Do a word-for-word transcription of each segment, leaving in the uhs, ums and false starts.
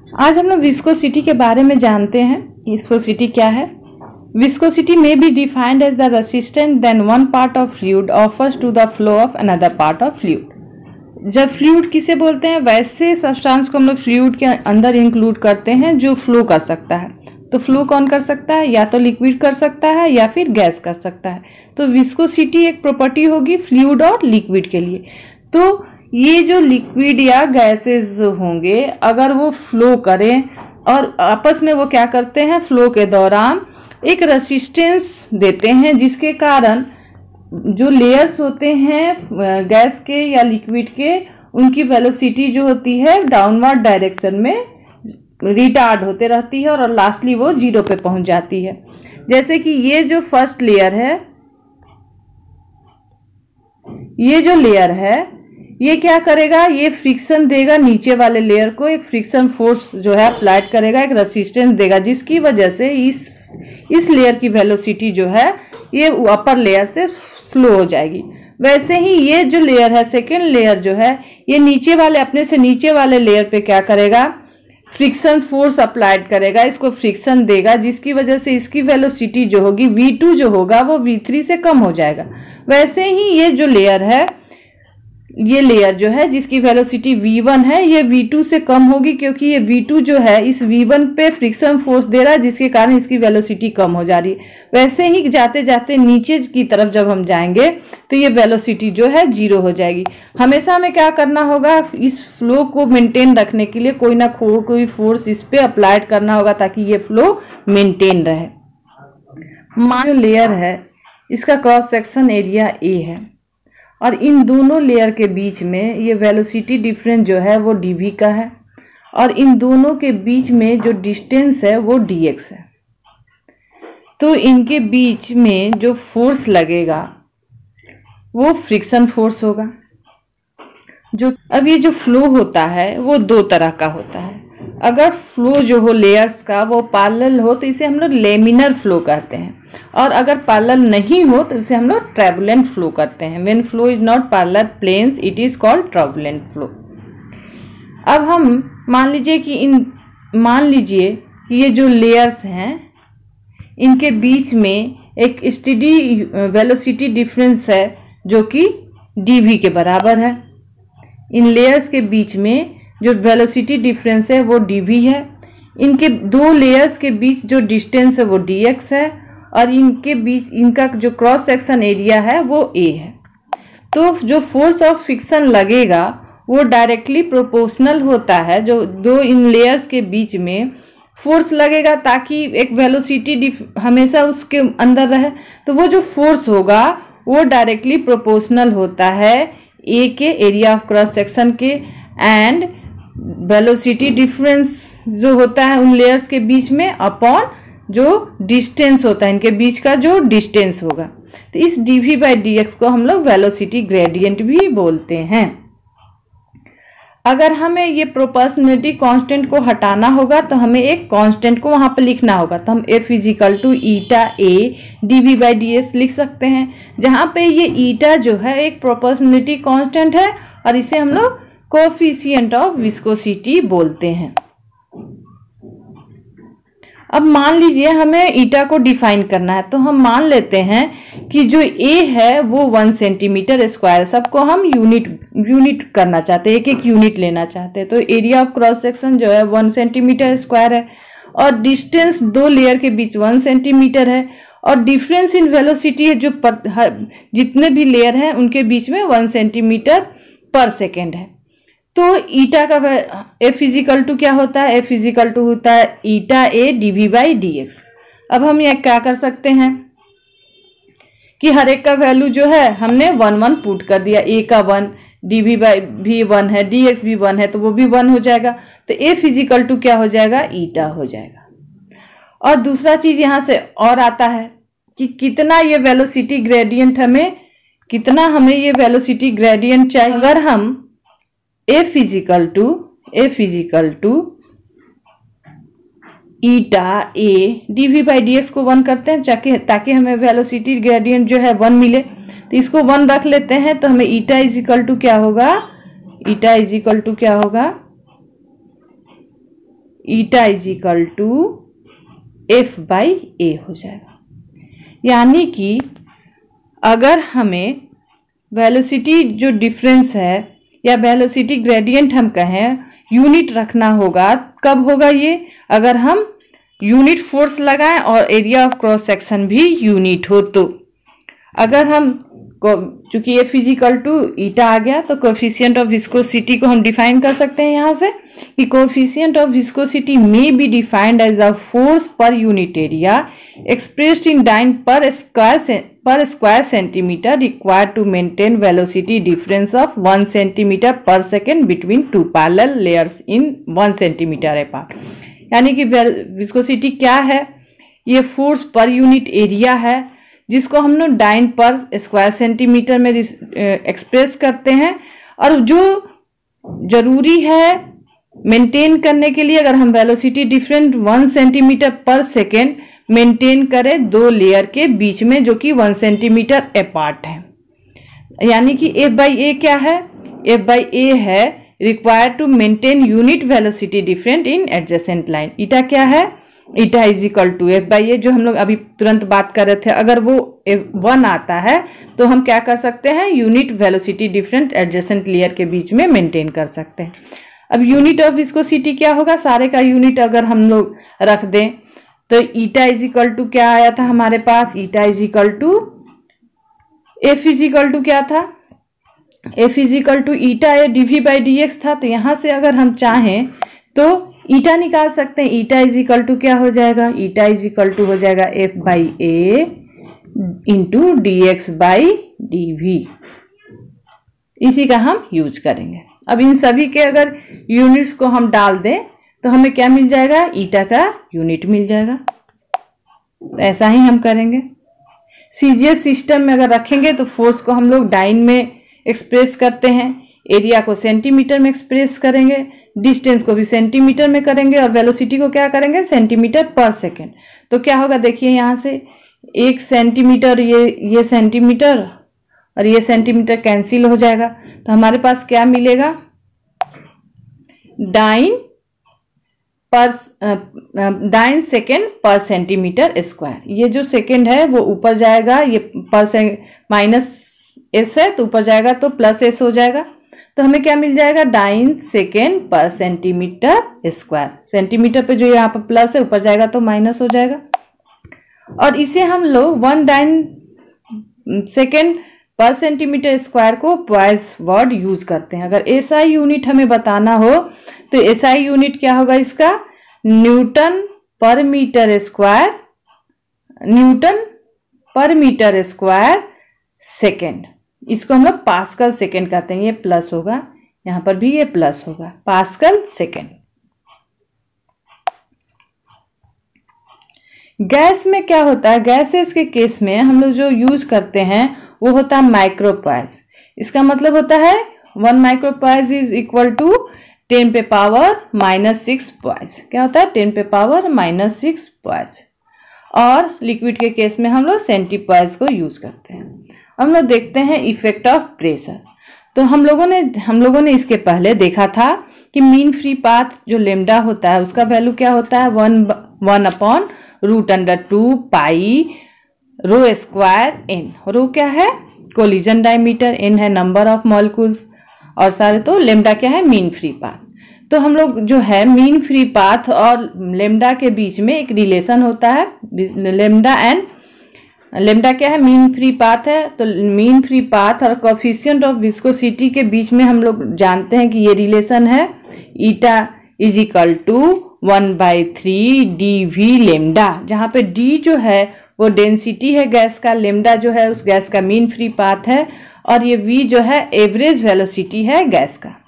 आज हम लोग विस्कोसिटी के बारे में जानते हैं। विस्कोसिटी क्या है? Viscosity may be defined as the resistance than one part of fluid offers to the flow of another part of fluid. जब फ्लूइड किसे बोलते हैं, वैसे सब्सटेंस को हम लोग फ्लूइड के अंदर इंक्लूड करते हैं जो फ्लो कर सकता है। तो फ्लो कौन कर सकता है? या तो लिक्विड कर सकता है या फिर गैस कर सकता है। तो विस्कोसिटी एक प्रॉपर्टी होगी फ्लूइड और लिक्विड के लिए। तो ये जो लिक्विड या गैसेस होंगे, अगर वो फ्लो करें और आपस में वो क्या करते हैं, फ्लो के दौरान एक रेसिस्टेंस देते हैं, जिसके कारण जो लेयर्स होते हैं गैस के या लिक्विड के, उनकी वेलोसिटी जो होती है डाउनवर्ड डायरेक्शन में रिटार्ड होते रहती है और लास्टली वो जीरो पे पहुंच जाती है। जैसे कि ये जो फर्स्ट लेयर है, ये जो लेयर है, ये क्या करेगा, ये फ्रिक्शन देगा नीचे वाले लेयर को, एक फ्रिक्शन फोर्स जो है अप्लाइड करेगा, एक रेसिस्टेंस देगा, जिसकी वजह से इस इस लेयर की वेलोसिटी जो है ये अपर लेयर से स्लो हो जाएगी। वैसे ही ये जो लेयर है, सेकेंड लेयर जो है, ये नीचे वाले अपने से नीचे वाले लेयर पे क्या करेगा, फ्रिक्शन फोर्स अप्लाइड करेगा, इसको फ्रिक्शन देगा, जिसकी वजह से इसकी वेलोसिटी जो होगी वी टू जो होगा वो वी थ्री से कम हो जाएगा। वैसे ही ये जो लेयर है, ये लेयर जो है जिसकी वेलोसिटी वी वन है, ये वी टू से कम होगी, क्योंकि ये वी टू जो है इस वी वन पे फ्रिक्शन फोर्स दे रहा है, जिसके कारण इसकी वेलोसिटी कम हो जा रही है। वैसे ही जाते जाते नीचे की तरफ जब हम जाएंगे तो ये वेलोसिटी जो है जीरो हो जाएगी। हमेशा हमें क्या करना होगा, इस फ्लो को मेंटेन रखने के लिए कोई ना कोई फोर्स इस पे अप्लाइड करना होगा ताकि ये फ्लो मेंटेन रहे। मान लो लेयर है, इसका क्रॉस सेक्शन एरिया ए है और इन दोनों लेयर के बीच में ये वेलोसिटी डिफरेंस जो है वो डीवी का है और इन दोनों के बीच में जो डिस्टेंस है वो डीएक्स है। तो इनके बीच में जो फोर्स लगेगा वो फ्रिक्शन फोर्स होगा। जो अब ये जो फ्लो होता है वो दो तरह का होता है। अगर फ्लो जो हो लेयर्स का वो पैरेलल हो तो इसे हम लोग लेमिनर फ्लो कहते हैं, और अगर पैरेलल नहीं हो तो इसे हम लोग टर्बुलेंट फ्लो करते हैं। When flow is not parallel planes it is called turbulent flow. अब हम मान लीजिए कि इन मान लीजिए कि ये जो लेयर्स हैं इनके बीच में एक स्टेडी वेलोसिटी डिफरेंस है जो कि डीवी के बराबर है। इन लेयर्स के बीच में जो वेलोसिटी डिफरेंस है वो डीवी है। इनके दो लेयर्स के बीच जो डिस्टेंस है वो डीएक्स है और इनके बीच इनका जो क्रॉस सेक्शन एरिया है वो ए है। तो जो फोर्स ऑफ फ्रिक्शन लगेगा वो डायरेक्टली प्रोपोर्शनल होता है। जो दो इन लेयर्स के बीच में फोर्स लगेगा ताकि एक वेलोसिटी हमेशा उसके अंदर रहे, तो वो जो फोर्स होगा वो डायरेक्टली प्रोपोर्शनल होता है ए के एरिया ऑफ क्रॉस सेक्शन के, एंड वेलोसिटी डिफरेंस जो होता है उन लेयर्स के बीच में अपॉन जो डिस्टेंस होता है इनके बीच का जो डिस्टेंस होगा। तो इस डीवी बाई डी एक्स को हम लोग वेलोसिटी ग्रेडियंट भी बोलते हैं। अगर हमें ये प्रोपोर्शनलिटी कांस्टेंट को हटाना होगा तो हमें एक कांस्टेंट को वहां पर लिखना होगा। तो हम F is equal to eta A DV by D S लिख सकते हैं, जहां पे ये ईटा जो है एक प्रोपोर्शनलिटी कांस्टेंट है और इसे हम लोग कोएफिशिएंट ऑफ विस्कोसिटी बोलते हैं। अब मान लीजिए हमें ईटा को डिफाइन करना है, तो हम मान लेते हैं कि जो ए है वो वन सेंटीमीटर स्क्वायर, सबको हम यूनिट यूनिट करना चाहते हैं, एक एक यूनिट लेना चाहते हैं। तो एरिया ऑफ क्रॉस सेक्शन जो है वन सेंटीमीटर स्क्वायर है और डिस्टेंस दो लेयर के बीच वन सेंटीमीटर है और डिफरेंस इन वेलोसिटी है जो पर, जितने भी लेयर हैं उनके बीच में वन सेंटीमीटर पर सेकेंड है। तो ईटा का एफ इजिकल टू क्या होता है, एफ इजिकल टू होता है eta A DV by D X. अब हम यह क्या कर सकते हैं कि हर एक का वैल्यू जो है हमने वन वन पुट कर दिया। ए का वन, डीवी बाई भी वन है, डी एक्स भी वन है, तो वो भी वन हो जाएगा। तो एफ इजिकल टू क्या हो जाएगा, ईटा हो जाएगा। और दूसरा चीज यहाँ से और आता है कि कितना ये वेलोसिटी ग्रेडियंट हमें कितना हमें ये वेलोसिटी ग्रेडियंट चाहिए। अगर हम F is equal to F is equal to eta A DV by D X को वन करते हैं ताकि ताकि हमें वेलोसिटी ग्रेडियंट जो है वन मिले। तो इसको वन रख लेते हैं, तो हमें ईटा इजिकल टू क्या होगा, ईटा इजिकल टू क्या होगा, eta is equal to F by A हो जाएगा। यानी कि अगर हमें वेलोसिटी जो डिफरेंस है या वेलोसिटी ग्रेडियंट हम कहें यूनिट रखना होगा, कब होगा ये? अगर हम यूनिट फोर्स लगाएं और एरिया ऑफ क्रॉस सेक्शन भी यूनिट हो तो। अगर हम चूंकि ये फिजिकल टू ईटा आ गया तो कोएफिशिएंट ऑफ विस्कोसिटी को हम डिफाइन कर सकते हैं यहाँ से कि coefficient of viscosity may be defined as the force per unit area expressed in dyne per square per square centimetre required to maintain velocity difference of one centimetre per second between two parallel layers in one centimetre apart. यानी कि viscosity क्या है? ये force per unit area है जिसको हम लोग dine per square centimetre में एक्सप्रेस करते हैं, और जो जरूरी है मेंटेन करने के लिए, अगर हम velocity different one centimetre per second maintain करें दो लेयर के बीच में जो कि वन सेंटीमीटर अपार्ट है। यानी कि एफ बाई ए क्या है? एफ बाई ए है required to maintain unit velocity different in adjacent line. Eta क्या है? Eta is equal to F by A, जो हम लोग अभी तुरंत बात कर रहे थे। अगर वो एफ वन आता है तो हम क्या कर सकते हैं? Unit velocity different adjacent layer के बीच में मेंटेन कर सकते हैं। अब यूनिट ऑफ विस्कोसिटी क्या होगा? सारे का यूनिट अगर हम लोग रख दें तो ईटा इज इक्वल टू क्या आया था हमारे पास? Eta is equal to F is equal to क्या था? F is equal to eta A DV by D X था। तो यहां से अगर हम चाहें तो ईटा निकाल सकते हैं। ईटा इज इक्वल टू क्या हो जाएगा? ईटा इज इक्वल टू हो जाएगा F by A into D X by D V. इसी का हम यूज करेंगे। अब इन सभी के अगर यूनिट्स को हम डाल दें तो हमें क्या मिल जाएगा? ईटा का यूनिट मिल जाएगा। ऐसा ही हम करेंगे। सीजीएस सिस्टम में अगर रखेंगे तो फोर्स को हम लोग डाइन में एक्सप्रेस करते हैं, एरिया को सेंटीमीटर में एक्सप्रेस करेंगे, डिस्टेंस को भी सेंटीमीटर में करेंगे और वेलोसिटी को क्या करेंगे? Centimetre per second. तो क्या होगा देखिए, यहाँ से एक सेंटीमीटर, ये ये सेंटीमीटर और ये सेंटीमीटर कैंसिल हो जाएगा। तो हमारे पास क्या मिलेगा? Dyne per dyne second per centimetre square. ये जो सेकेंड है वो ऊपर जाएगा, ये पर से माइनस एस है तो ऊपर जाएगा तो प्लस एस हो जाएगा। तो हमें क्या मिल जाएगा? Dyne second per centimetre square. Centimetre पे जो यहाँ पर प्लस है ऊपर जाएगा तो माइनस हो जाएगा। और इसे हम लोग one dyne second per centimetre square को पॉइस वर्ड यूज करते हैं। अगर एसआई यूनिट हमें बताना हो तो एसआई यूनिट क्या होगा इसका? Newton per metre square, newton per metre square second. इसको हम लोग पास्कल सेकेंड कहते हैं। ये प्लस होगा, यहां पर भी ये प्लस होगा, पास्कल सेकेंड। गैस में क्या होता है? गैसेस के केस में हम लोग जो यूज करते हैं वो होता है माइक्रोपाइज। इसका मतलब होता है one micropoise is equal to ten पे पावर माइनस सिक्स पॉइज। क्या होता है? टेन पे पावर माइनस सिक्स पॉइज। और लिक्विड के केस में हम लोग सेंटीपॉइज को यूज करते हैं। हम लोग देखते हैं इफेक्ट ऑफ प्रेशर। तो हम लोगों ने हम लोगों ने इसके पहले देखा था कि मीन फ्री पाथ जो लेमडा होता है उसका वैल्यू क्या होता है? One one upon root under two pi rho square N. Rho क्या है? कोलिजन डायमीटर, एन है नंबर ऑफ मॉलिक्यूल्स, और सारे तो लेमडा क्या है? Mean free path. तो हम लोग जो है मीन फ्री पाथ और लेमडा के बीच में एक रिलेशन होता है, लेमडा एंड लेमडा क्या है? मीन फ्री पाथ है। तो मीन फ्री पाथ और कोएफिशिएंट ऑफ विस्कोसिटी के बीच में हम लोग जानते हैं कि ये रिलेशन है eta is equal to one by three D V lambda, जहाँ पे डी जो है वो डेंसिटी है गैस का, लेमडा जो है उस गैस का मीन फ्री पाथ है, और ये वी जो है एवरेज वेलोसिटी है गैस का।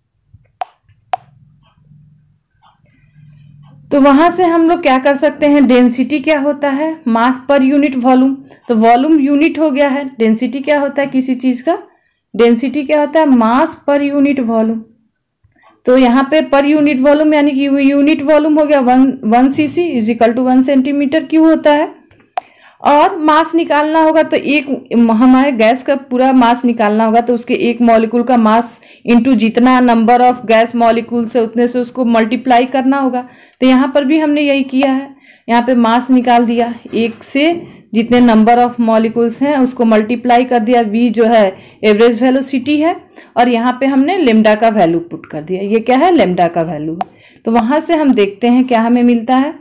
तो वहां से हम लोग क्या कर सकते हैं? डेंसिटी क्या होता है? Mass per unit volume. तो वॉल्यूम यूनिट हो गया है। डेंसिटी क्या होता है किसी चीज का? डेंसिटी क्या होता है? Mass per unit volume. तो यहाँ पे पर यूनिट वॉल्यूम यानी कि यूनिट वॉल्यूम हो गया one one C C is equal to one centimetre cube होता है। और मास निकालना होगा तो एक हमारे गैस का पूरा मास निकालना होगा तो उसके एक मॉलिक्यूल का मास इंटू जितना नंबर ऑफ गैस मॉलिक्यूल से उतने से उसको मल्टीप्लाई करना होगा। तो यहाँ पर भी हमने यही किया है, यहाँ पे मास निकाल दिया, एक से जितने नंबर ऑफ मॉलिक्यूल्स हैं उसको मल्टीप्लाई कर दिया, v जो है एवरेज वेलोसिटी है, और यहाँ पे हमने लेमडा का वैल्यू पुट कर दिया। ये क्या है, लेमडा का वैल्यू। तो वहां से हम देखते हैं क्या हमें मिलता है।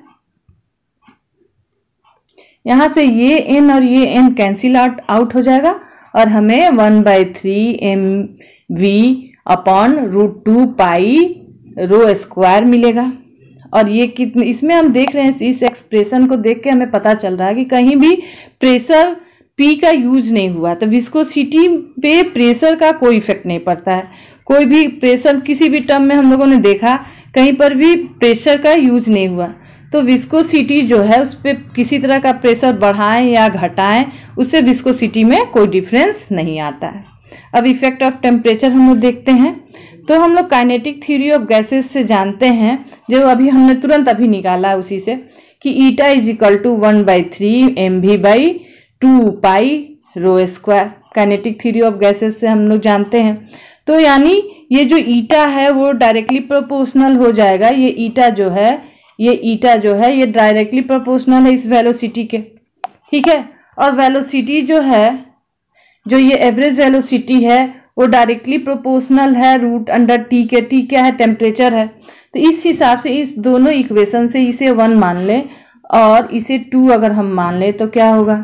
यहाँ से ये n और ये n कैंसिल आउट आउट हो जाएगा और हमें one by three M V upon root two pi rho square मिलेगा। और ये कितने, इसमें हम देख रहे हैं इस एक्सप्रेशन को देख के हमें पता चल रहा है कि कहीं भी प्रेशर P का यूज नहीं हुआ, तो विस्कोसिटी पे प्रेशर का कोई इफेक्ट नहीं पड़ता है। कोई भी प्रेशर किसी भी टर्म में हम लोगों ने देखा कहीं पर भी प्रेशर का यूज नहीं हुआ, तो विस्कोसिटी जो है उस पर किसी तरह का प्रेशर बढ़ाएं या घटाएं उससे विस्कोसिटी में कोई डिफरेंस नहीं आता है। अब इफेक्ट ऑफ टेम्परेचर हम लोग देखते हैं। तो हम लोग काइनेटिक थ्योरी ऑफ गैसेस से जानते हैं, जो अभी हमने तुरंत अभी निकाला है उसी से, कि eta is equal to one by three M V by two pi rho square. Kinetic theory of gases से हम लोग जानते हैं। तो यानी ये जो ईटा है वो डायरेक्टली प्रोपोर्शनल हो जाएगा। ये ईटा जो है ये ईटा जो है ये डायरेक्टली प्रोपोर्शनल है इस वेलोसिटी के, ठीक है। और वेलोसिटी जो है, जो ये एवरेज वेलोसिटी है वो डायरेक्टली प्रोपोर्शनल है रूट अंडर टी के। टी क्या है, टेम्परेचर है। तो इस हिसाब से इस दोनों इक्वेशन से इसे वन मान ले और इसे टू अगर हम मान ले तो क्या होगा,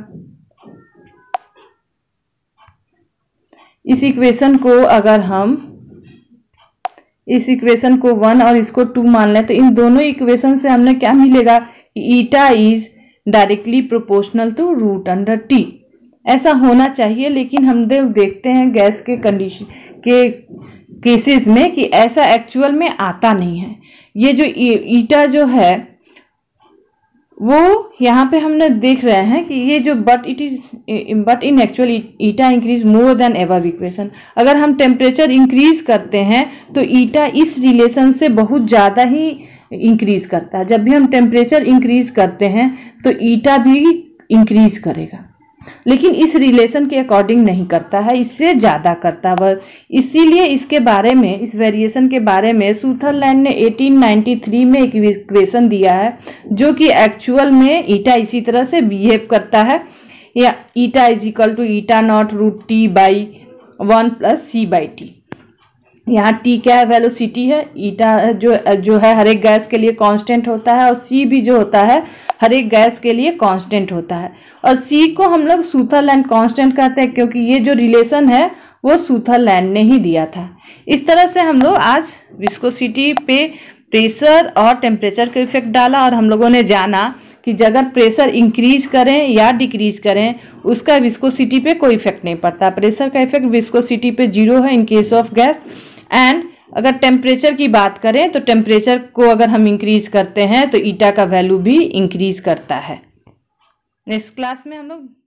इस इक्वेशन को अगर हम इस इक्वेशन को वन और इसको टू मान लें तो इन दोनों इक्वेशन से हमने क्या मिलेगा, eta is directly proportional to root under T. ऐसा होना चाहिए, लेकिन हम देखते हैं गैस के कंडीशन के केसेस में कि ऐसा एक्चुअल में आता नहीं है। ये जो ईटा जो है वो यहाँ पे हमने देख रहे हैं कि ये जो but it is but in actual eta increase more than above equation. अगर हम टेम्परेचर इंक्रीज करते हैं तो ईटा इस रिलेशन से बहुत ज़्यादा ही इंक्रीज करता है। जब भी हम टेम्परेचर इंक्रीज करते हैं तो ईटा भी इंक्रीज करेगा, लेकिन इस रिलेशन के अकॉर्डिंग नहीं करता है, इससे ज़्यादा करता है। इसीलिए इसके बारे में, इस वेरिएशन के बारे में सुथरलैंड ने अठारह सौ तिरानवे में एक इक्वेशन दिया है जो कि एक्चुअल में ईटा इसी तरह से बिहेव करता है। या eta is equal to eta not root T by one plus C by T. यहाँ टी क्या है, वेलोसिटी है। ईटा जो जो है हर एक गैस के लिए कांस्टेंट होता है और सी भी जो होता है हर एक गैस के लिए कांस्टेंट होता है। और सी को हम लोग सुथरलैंड कांस्टेंट कहते हैं क्योंकि ये जो रिलेशन है वो सुथरलैंड ने ही दिया था। इस तरह से हम लोग आज विस्कोसिटी पे प्रेशर और टेम्परेचर का इफेक्ट डाला और हम लोगों ने जाना कि अगर प्रेशर इंक्रीज करें या डिक्रीज करें उसका विस्कोसिटी पे कोई इफेक्ट नहीं पड़ता। प्रेशर का इफेक्ट विस्कोसिटी पे जीरो है in case of gas. And अगर टेम्परेचर की बात करें तो टेम्परेचर को अगर हम इंक्रीज करते हैं तो ईटा का वैल्यू भी इंक्रीज करता है। नेक्स्ट क्लास में हम लोग